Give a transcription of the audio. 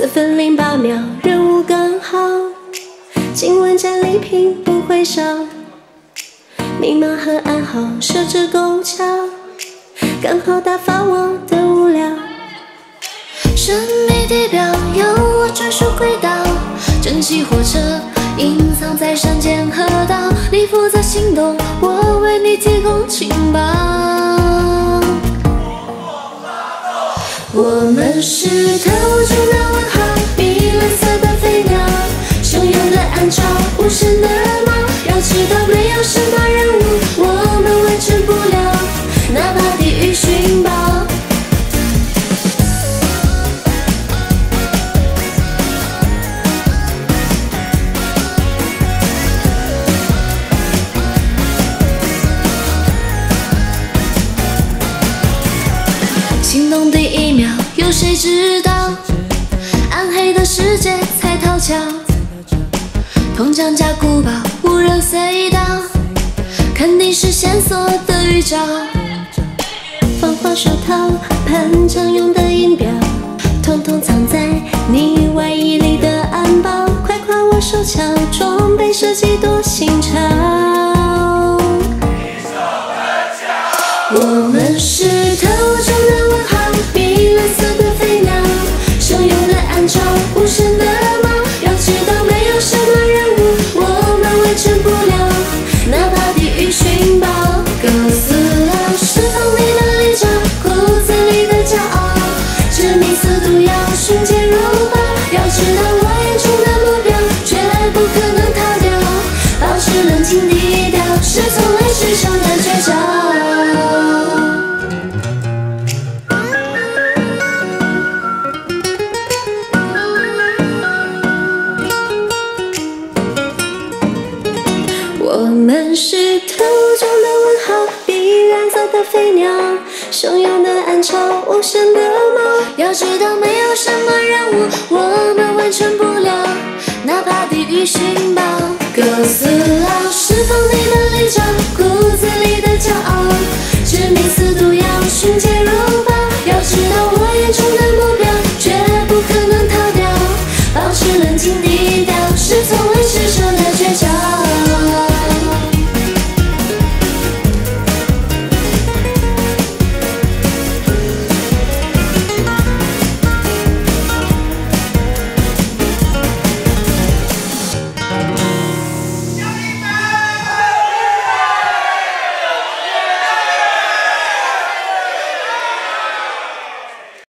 4分08秒，任务刚好，今晚战利品不会少，密码和暗号设置够巧，刚好打发我的无聊。神秘地表有我专属轨道，蒸汽火车隐藏在山间河道，你负责行动，我为你提供情报。我们是特务中的问号，碧蓝色的飞鸟，汹涌的暗潮，无声的猫，要知道没有什么任务我们完成不了，哪怕地狱寻宝。心动第一秒，有谁知道？暗黑的世界才讨巧，铜匠加古堡，无人隧道，肯定是线索的预兆。防滑手套，盘常用的音表，统统藏在你外衣里的暗包。快夸我手巧，装备设计多新潮。我们是特务中的问号，碧蓝色的飞鸟，汹涌的暗潮，无声的猫，要知道没有什么任务我们完成不了，哪怕地狱寻宝。哥斯拉释放你的利爪，骨子里的骄傲，致命速度要瞬间如爆，要知道我眼中的目标绝不可能逃掉，保持冷静低调是从来世上的绝招。我们是特务中的问号，碧蓝色的飞鸟，汹涌的暗潮，无声的猫，要知道没有什么任务我们完成不了，哪怕地狱寻宝。哥斯